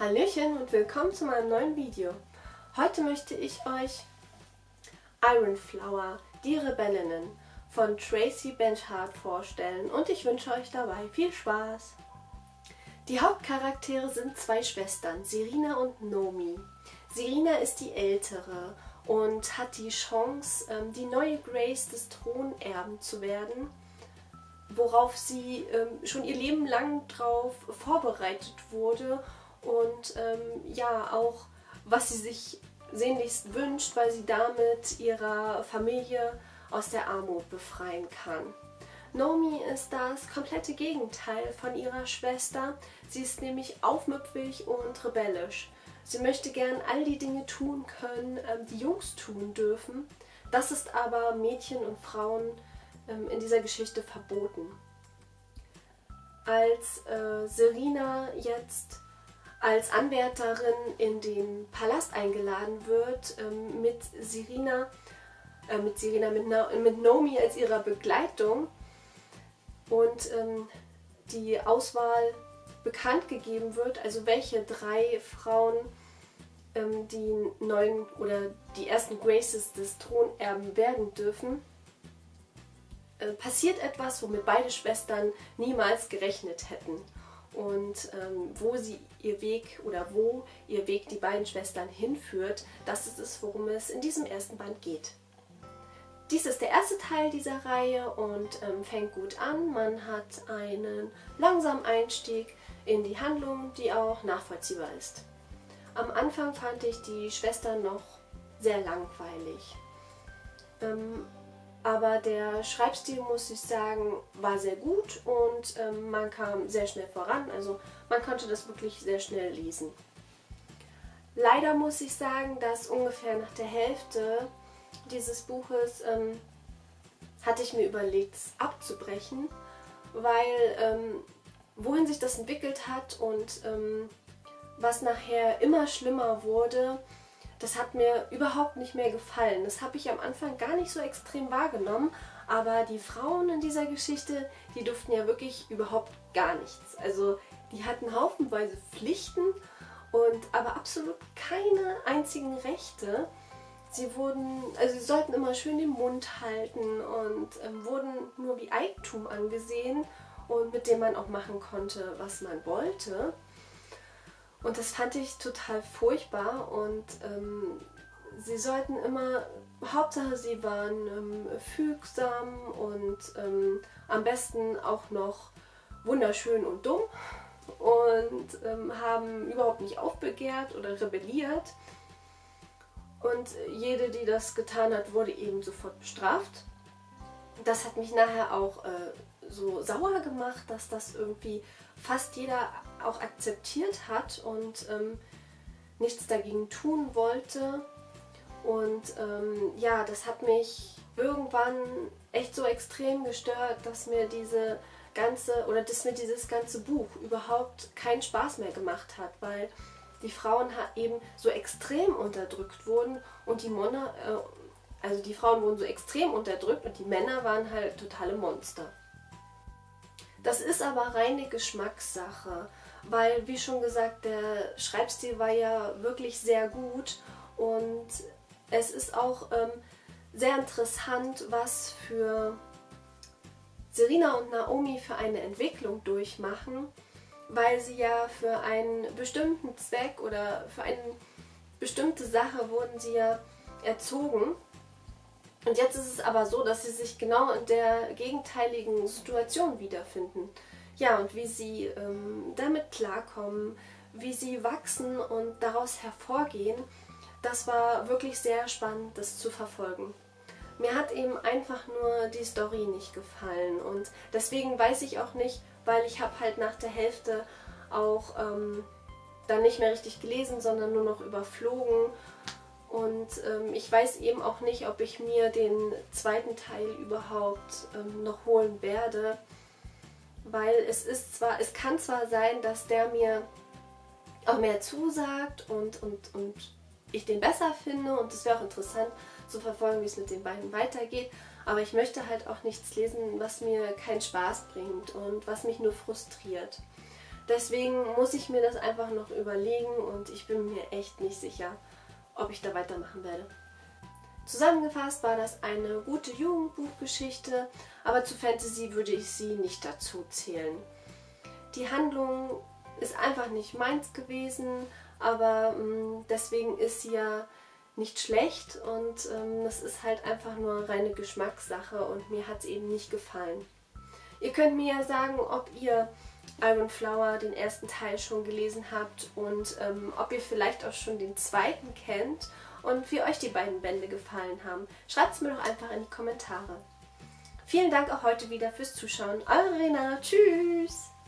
Hallöchen und willkommen zu meinem neuen Video. Heute möchte ich euch Iron Flower, die Rebellinnen von Tracy Blanchard vorstellen und ich wünsche euch dabei viel Spaß. Die Hauptcharaktere sind zwei Schwestern, Serena und Nomi. Serena ist die ältere und hat die Chance, die neue Grace des Thronerben zu werden, worauf sie schon ihr Leben lang drauf vorbereitet wurde und ja auch was sie sich sehnlichst wünscht, weil sie damit ihrer Familie aus der Armut befreien kann. Nomi ist das komplette Gegenteil von ihrer Schwester. Sie ist nämlich aufmüpfig und rebellisch. Sie möchte gern all die Dinge tun können, die Jungs tun dürfen. Das ist aber Mädchen und Frauen in dieser Geschichte verboten. Als Serena jetzt als Anwärterin in den Palast eingeladen wird, mit Nomi als ihrer Begleitung und die Auswahl bekannt gegeben wird, also welche drei Frauen die neuen oder die ersten Graces des Thronerben werden dürfen, passiert etwas, womit beide Schwestern niemals gerechnet hätten. Und wo ihr Weg die beiden Schwestern hinführt, das ist es, worum es in diesem ersten Band geht. Dies ist der erste Teil dieser Reihe und fängt gut an. Man hat einen langsamen Einstieg in die Handlung, die auch nachvollziehbar ist. Am Anfang fand ich die Schwestern noch sehr langweilig. Aber der Schreibstil, muss ich sagen, war sehr gut und man kam sehr schnell voran. Also man konnte das wirklich sehr schnell lesen. Leider muss ich sagen, dass ungefähr nach der Hälfte dieses Buches hatte ich mir überlegt, es abzubrechen, weil wohin sich das entwickelt hat und was nachher immer schlimmer wurde, das hat mir überhaupt nicht mehr gefallen. Das habe ich am Anfang gar nicht so extrem wahrgenommen, aber die Frauen in dieser Geschichte, die durften ja wirklich überhaupt gar nichts. Also die hatten haufenweise Pflichten und aber absolut keine einzigen Rechte. Sie sollten immer schön den Mund halten und wurden nur wie Eigentum angesehen und mit dem man auch machen konnte, was man wollte. Und das fand ich total furchtbar und sie sollten immer, Hauptsache sie waren fügsam und am besten auch noch wunderschön und dumm und haben überhaupt nicht aufbegehrt oder rebelliert. Und jede, die das getan hat, wurde eben sofort bestraft. Das hat mich nachher auch so sauer gemacht, dass das irgendwie fast jeder auch akzeptiert hat und nichts dagegen tun wollte. Und ja, das hat mich irgendwann echt so extrem gestört, dass mir dieses ganze Buch überhaupt keinen Spaß mehr gemacht hat, weil die Frauen eben so extrem unterdrückt wurden und die Frauen wurden so extrem unterdrückt und die Männer waren halt totale Monster. Das ist aber reine Geschmackssache, weil, wie schon gesagt, der Schreibstil war ja wirklich sehr gut und es ist auch sehr interessant, was für Serena und Naomi für eine Entwicklung durchmachen, weil sie ja für einen bestimmten Zweck oder für eine bestimmte Sache wurden sie ja erzogen. Und jetzt ist es aber so, dass sie sich genau in der gegenteiligen Situation wiederfinden. Ja, und wie sie damit klarkommen, wie sie wachsen und daraus hervorgehen, das war wirklich sehr spannend, das zu verfolgen. Mir hat eben einfach nur die Story nicht gefallen und deswegen weiß ich auch nicht, weil ich habe halt nach der Hälfte auch dann nicht mehr richtig gelesen, sondern nur noch überflogen. Und ich weiß eben auch nicht, ob ich mir den zweiten Teil überhaupt noch holen werde, weil es kann zwar sein, dass der mir auch mehr zusagt und ich den besser finde und es wäre auch interessant zu verfolgen, wie es mit den beiden weitergeht, aber ich möchte halt auch nichts lesen, was mir keinen Spaß bringt und was mich nur frustriert. Deswegen muss ich mir das einfach noch überlegen und ich bin mir echt nicht sicher, ob ich da weitermachen werde. Zusammengefasst war das eine gute Jugendbuchgeschichte, aber zu Fantasy würde ich sie nicht dazu zählen. Die Handlung ist einfach nicht meins gewesen, aber deswegen ist sie ja nicht schlecht und das ist halt einfach nur reine Geschmackssache und mir hat es eben nicht gefallen. Ihr könnt mir ja sagen, ob ihr Iron Flower, den ersten Teil, schon gelesen habt und ob ihr vielleicht auch schon den zweiten kennt und wie euch die beiden Bände gefallen haben. Schreibt es mir doch einfach in die Kommentare. Vielen Dank auch heute wieder fürs Zuschauen. Eure Rena. Tschüss!